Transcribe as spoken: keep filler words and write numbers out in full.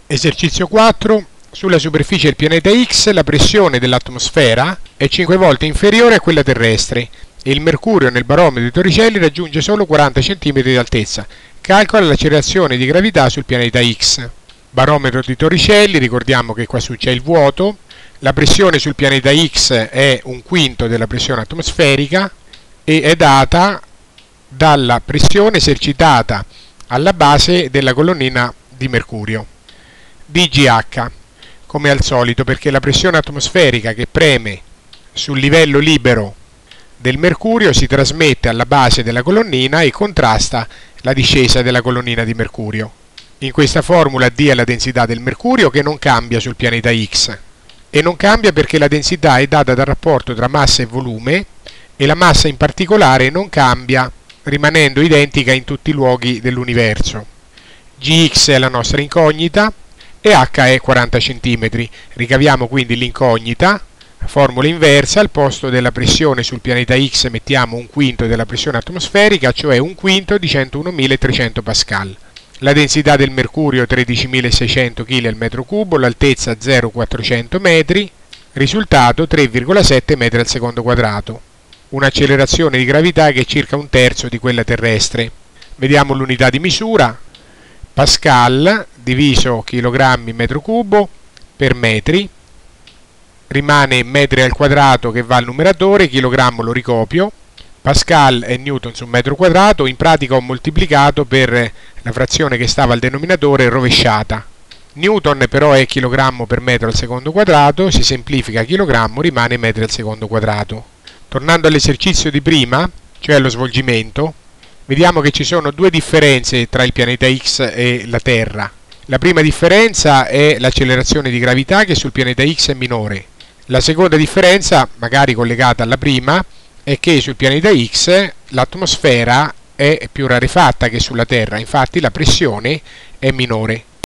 Esercizio quattro. Sulla superficie del pianeta X la pressione dell'atmosfera è cinque volte inferiore a quella terrestre e il mercurio nel barometro di Torricelli raggiunge solo quaranta centimetri di altezza. Calcola l'accelerazione di gravità sul pianeta X. Barometro di Torricelli, ricordiamo che qua su c'è il vuoto. La pressione sul pianeta X è un quinto della pressione atmosferica e è data dalla pressione esercitata alla base della colonnina di mercurio. D G H, come al solito, perché la pressione atmosferica che preme sul livello libero del mercurio si trasmette alla base della colonnina e contrasta la discesa della colonnina di mercurio. In questa formula D è la densità del mercurio, che non cambia sul pianeta X, e non cambia perché la densità è data dal rapporto tra massa e volume, e la massa in particolare non cambia, rimanendo identica in tutti i luoghi dell'universo. G X è la nostra incognita e H è quaranta centimetri. Ricaviamo quindi l'incognita, formula inversa: al posto della pressione sul pianeta X mettiamo un quinto della pressione atmosferica, cioè un quinto di centounomilatrecento pascal. La densità del mercurio tredicimilaseicento chili al metro cubo, l'altezza zero virgola quattrocento metri, risultato tre virgola sette metri al secondo quadrato. Un'accelerazione di gravità che è circa un terzo di quella terrestre. Vediamo l'unità di misura: pascal diviso chilogrammi metro cubo per metri, rimane metri al quadrato che va al numeratore, chilogrammo lo ricopio, pascal e newton su metro quadrato. In pratica ho moltiplicato per la frazione che stava al denominatore rovesciata. Newton però è chilogrammo per metro al secondo quadrato, si semplifica chilogrammo, rimane metri al secondo quadrato. Tornando all'esercizio di prima, cioè allo svolgimento, vediamo che ci sono due differenze tra il pianeta X e la Terra. La prima differenza è l'accelerazione di gravità, che sul pianeta X è minore. La seconda differenza, magari collegata alla prima, è che sul pianeta X l'atmosfera è più rarefatta che sulla Terra, infatti la pressione è minore.